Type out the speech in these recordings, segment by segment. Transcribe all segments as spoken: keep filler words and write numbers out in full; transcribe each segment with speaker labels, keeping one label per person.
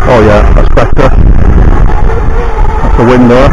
Speaker 1: Oh yeah, that's better. That's the window.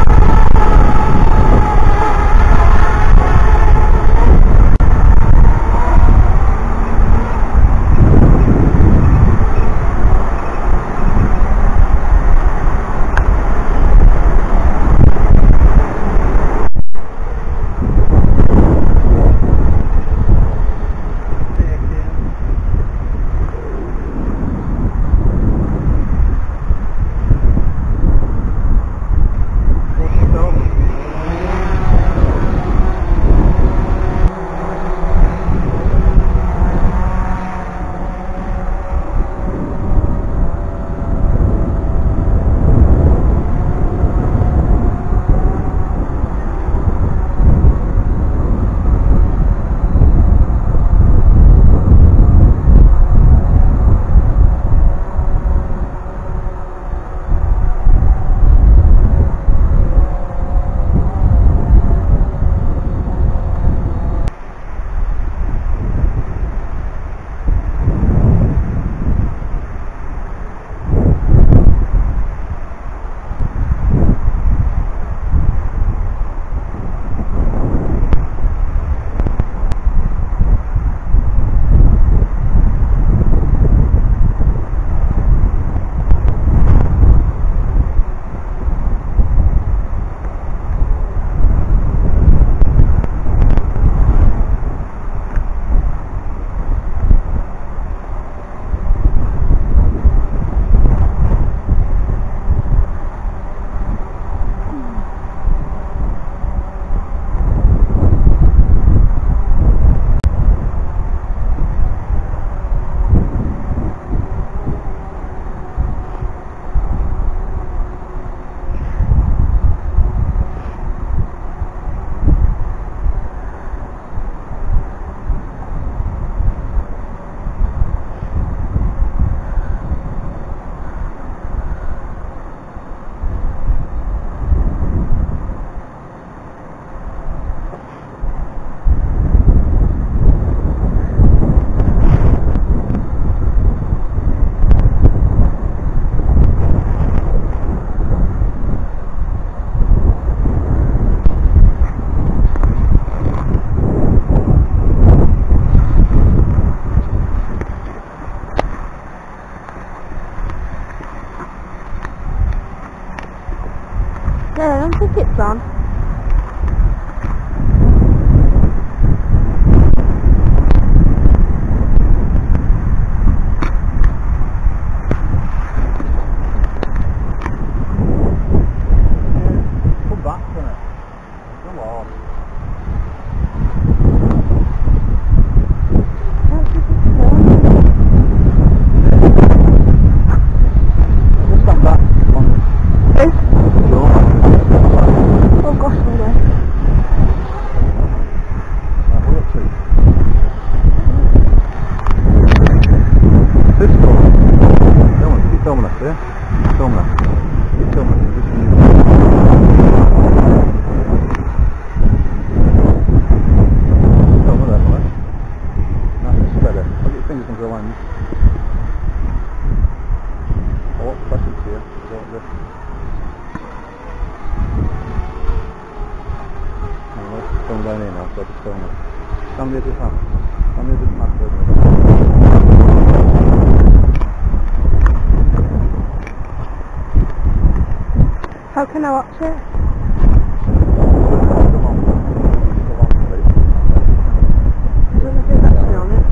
Speaker 2: Yeah, I don't think it's on.
Speaker 1: Come back to it. Come on.
Speaker 2: I don't think it's on.
Speaker 1: Just stand back. Come on.
Speaker 2: It's Oh gosh, no way.
Speaker 1: Right, we're up to it. This door. No one, keep filming us, yeah? Keep filming us. Keep filming us. This is Film it there, right? Nice and steady. Put your fingers into the lens. I won't press it to you. Don't lift. Film down here now, so I just film it. Stand near this map. Stand near this map.
Speaker 2: How can I watch it?
Speaker 1: Come on. Come on, please.
Speaker 2: I don't know if it's actually on it.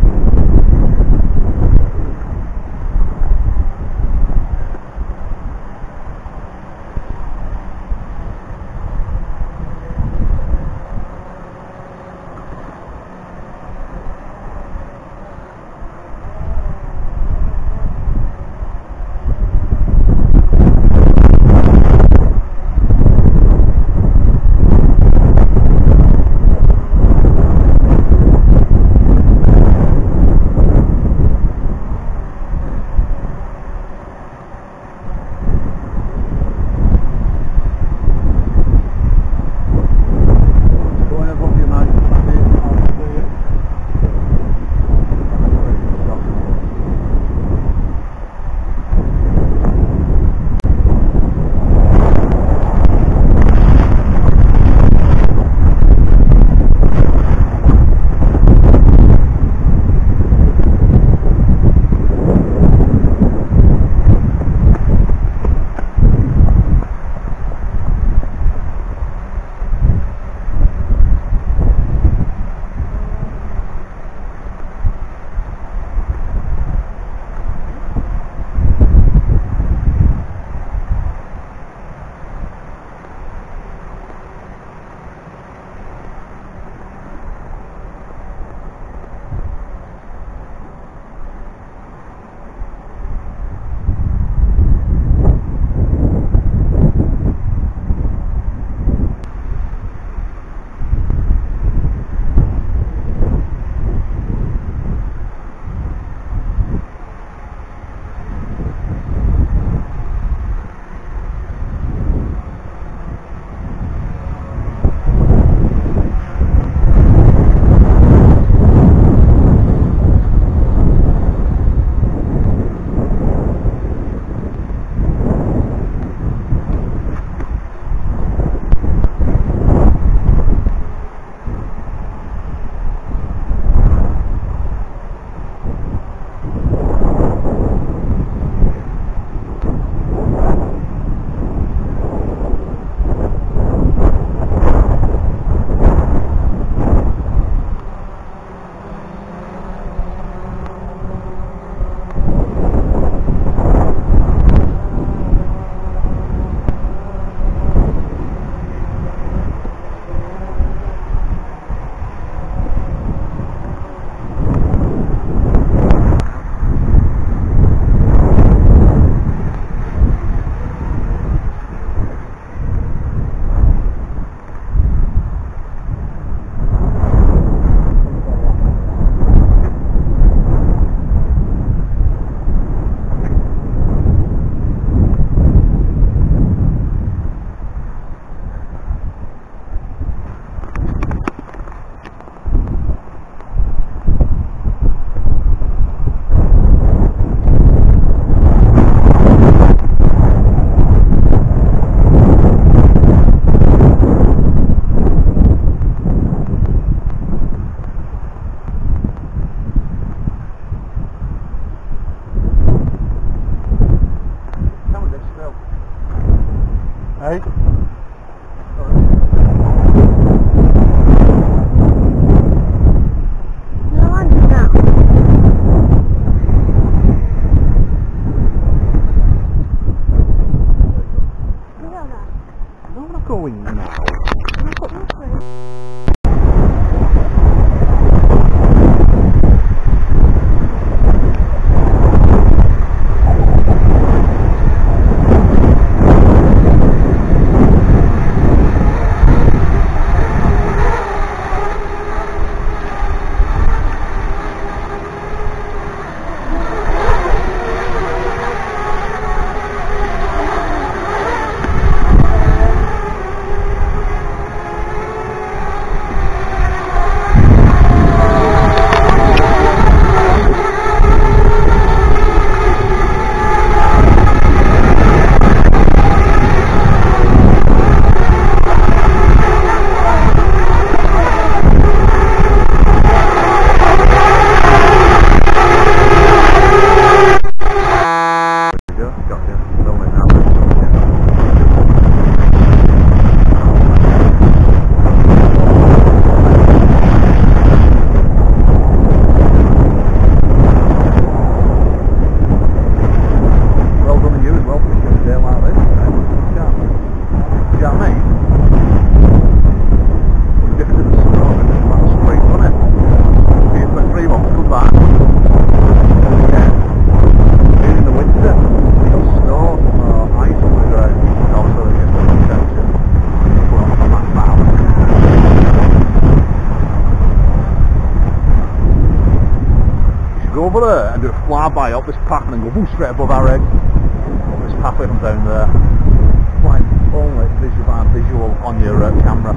Speaker 1: go over there and do a flyby up this path and then go boom, straight above our head. Up this pathway from down there. Flying only visual and visual on your uh, camera.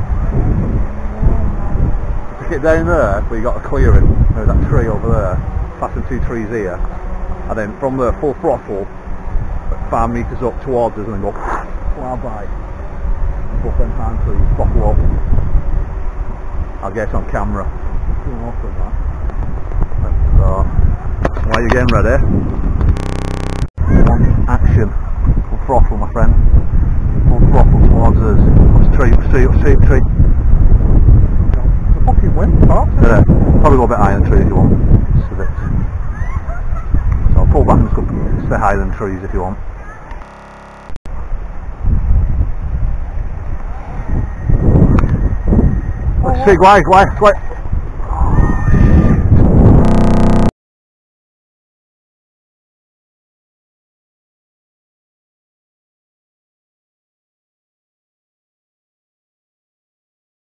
Speaker 1: Get down there where you got the clearing, there's that tree over there, passing two trees here, and then from there full throttle, five metres up towards us and then go fly by, and both them pine trees, buckle up. I'll get it on camera. Doing awesome, man. So, while you're getting ready, one action, full throttle my friend, full throttle towards us, up the tree, up the tree, up the tree, up the tree. Fucking wind, parts, yeah, probably go a bit higher than trees if you want. Just a bit. So I'll pull back and just go stay higher than trees if you want.
Speaker 2: Oh,
Speaker 1: Let's see, why, why, why?